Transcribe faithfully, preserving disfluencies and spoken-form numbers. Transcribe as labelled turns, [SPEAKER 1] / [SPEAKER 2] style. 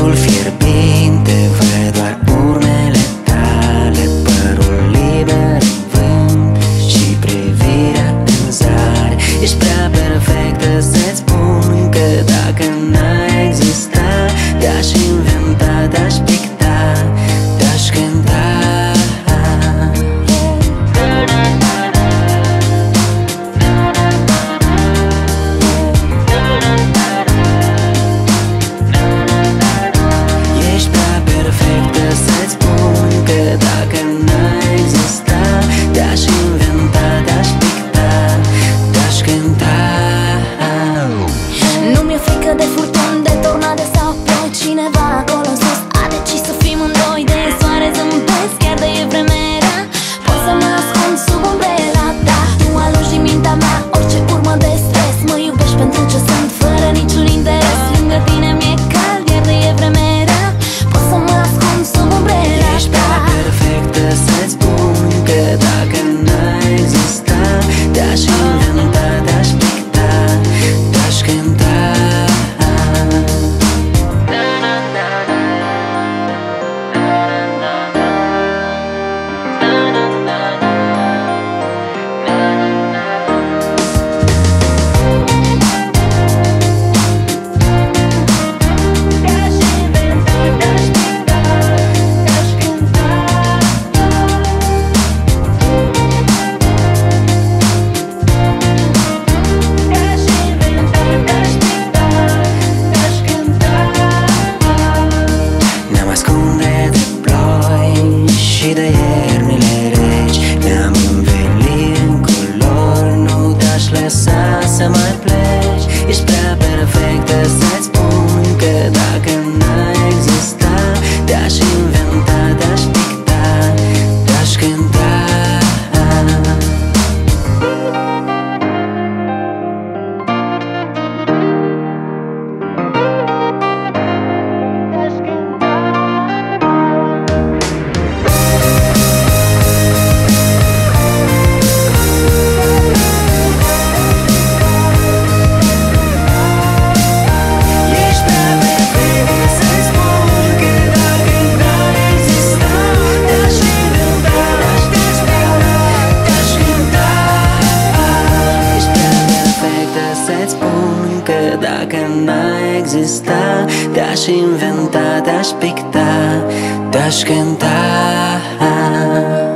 [SPEAKER 1] Cerul fierbinte văd doar urmele tale, părul liber în vânt și privirea în zare. Ești prea perfectă să-ți spun că dacă n-ai exista, te-aș inventa, te-aș picta, te-aș cânta. Ești prea perfectă să-ți spun că dacă n-ai exista, te-aș inventa, te-aș picta, te-aș cânta.
[SPEAKER 2] Nu mi-e frică de furtuni, de tornade sau ploi. Cineva acolo sus a decis să fim în doi. De soare zâmbesc, chiar de e vremea rea. Pot să mă ascund sub umbrela ta. Tu alungi din mintea mea orice urmă de stres. Mă iubești pentru ce sunt, fără niciun interes. Lângă tine mi-e cald, iar de e vremea rea. Pot să mă ascund sub umbrela ta.
[SPEAKER 1] Ești prea perfectă să-ți spun că dacă n-ai exista, te-aș inventa, te-aș picta, te-aș cânta. Ne-am ascunde de ploi și de iernile reci. Ne-am învelit în culori, nu te-aș lăsa să mai pleci. Ești prea perfectă să-ți spun că dacă n-ai exista, te-aș inventa, te-aș picta, te-aș cânta. Ești prea perfectă să-ți spun că dacă n-ai exista, te-aș inventa, te-aș picta, te-aș cânta. Ești prea perfectă să-ți spun că dacă n-ai exista, te-aș inventa, te-aș picta, te-aș cânta.